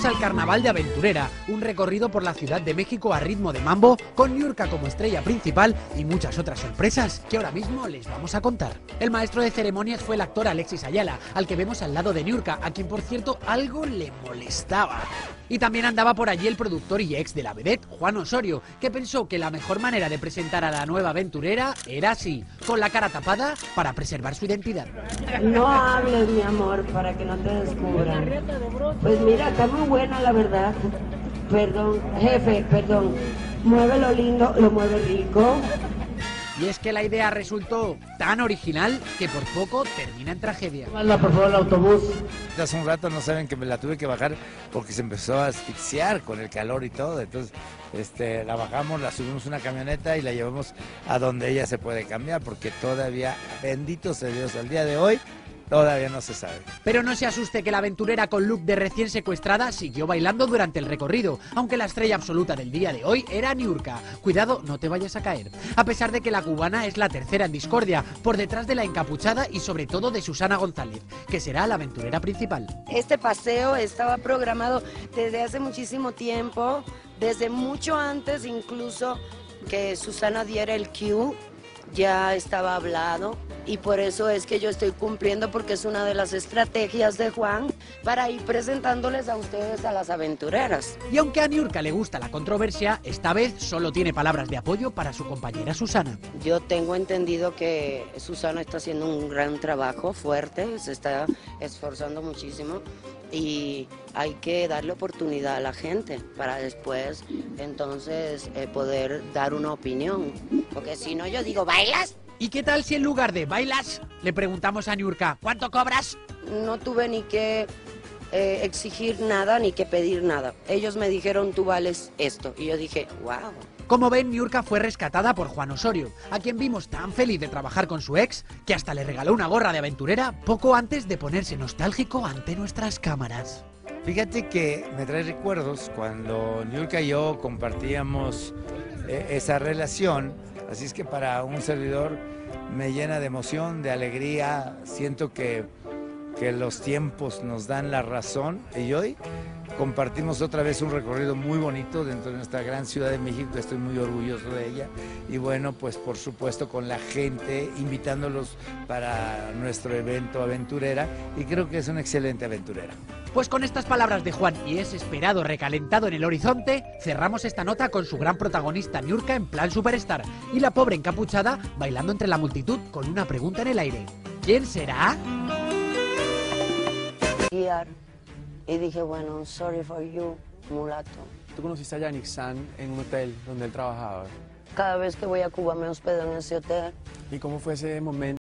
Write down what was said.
Vamos al Carnaval de Aventurera, un recorrido por la Ciudad de México a ritmo de mambo, con Niurka como estrella principal y muchas otras sorpresas que ahora mismo les vamos a contar. El maestro de ceremonias fue el actor Alexis Ayala, al que vemos al lado de Niurka, a quien por cierto algo le molestaba. Y también andaba por allí el productor y ex de la vedette, Juan Osorio, que pensó que la mejor manera de presentar a la nueva aventurera era así, con la cara tapada para preservar su identidad. No hables, mi amor, para que no te descubran. Pues mira, está muy buena la verdad. Perdón, jefe, perdón. Mueve lo lindo, lo mueve rico. Y es que la idea resultó tan original que por poco termina en tragedia. Manda por favor el autobús. Hace un rato no saben que me la tuve que bajar porque se empezó a asfixiar con el calor y todo. Entonces la bajamos, la subimos a una camioneta y la llevamos a donde ella se puede cambiar, porque todavía, bendito sea Dios, al día de hoy todavía no se sabe. Pero no se asuste que la aventurera con look de recién secuestrada siguió bailando durante el recorrido, aunque la estrella absoluta del día de hoy era Niurka. Cuidado, no te vayas a caer. A pesar de que la cubana es la tercera en discordia, por detrás de la encapuchada y sobre todo de Susana González, que será la aventurera principal. Este paseo estaba programado desde hace muchísimo tiempo, desde mucho antes incluso que Susana diera el cue, ya estaba hablado. Y por eso es que yo estoy cumpliendo, porque es una de las estrategias de Juan para ir presentándoles a ustedes a las aventureras. Y aunque a Niurka le gusta la controversia, esta vez solo tiene palabras de apoyo para su compañera Susana. Yo tengo entendido que Susana está haciendo un gran trabajo fuerte, se está esforzando muchísimo y hay que darle oportunidad a la gente para después entonces poder dar una opinión. Porque si no, yo digo, ¿bailas? ¿Y qué tal si en lugar de bailas le preguntamos a Niurka, ¿cuánto cobras? No tuve ni que exigir nada ni que pedir nada. Ellos me dijeron, tú vales esto. Y yo dije, wow. Como ven, Niurka fue rescatada por Juan Osorio, a quien vimos tan feliz de trabajar con su ex, que hasta le regaló una gorra de aventurera poco antes de ponerse nostálgico ante nuestras cámaras. Fíjate que me trae recuerdos cuando Niurka y yo compartíamos esa relación, así es que para un servidor me llena de emoción, de alegría, siento que los tiempos nos dan la razón y hoy compartimos otra vez un recorrido muy bonito dentro de nuestra gran Ciudad de México, estoy muy orgulloso de ella y bueno, pues por supuesto con la gente, invitándolos para nuestro evento aventurera y creo que es una excelente aventurera. Pues con estas palabras de Juan y ese esperado recalentado en el horizonte, cerramos esta nota con su gran protagonista Niurka en plan superstar y la pobre encapuchada bailando entre la multitud con una pregunta en el aire. ¿Quién será? Y dije, bueno, sorry for you, mulato. ¿Tú conociste a Yannick San en un hotel donde él trabajaba? Cada vez que voy a Cuba me hospedo en ese hotel. ¿Y cómo fue ese momento?